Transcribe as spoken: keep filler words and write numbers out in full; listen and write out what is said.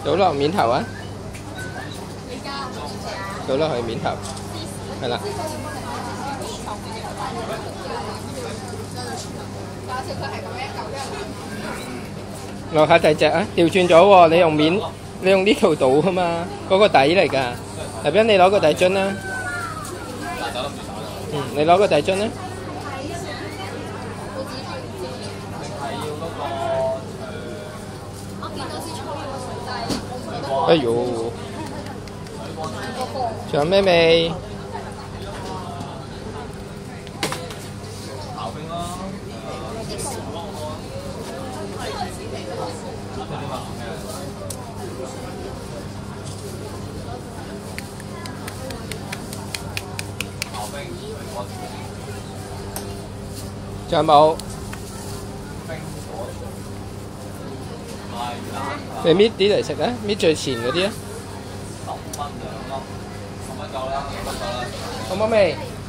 倒落面頭啊，倒落去面頭，係啦。落下第隻啊，調轉咗喎，你用面，你用呢條倒啊嘛，嗰個底嚟㗎。入邊你攞個底樽啦。嗯，你攞個底樽啦。哎呦！仲有咩味？仲有冇？你搣啲嚟食啊！搣最前嗰啲啊！十蚊兩粒，十蚊夠啦，十蚊夠啦。好冇味？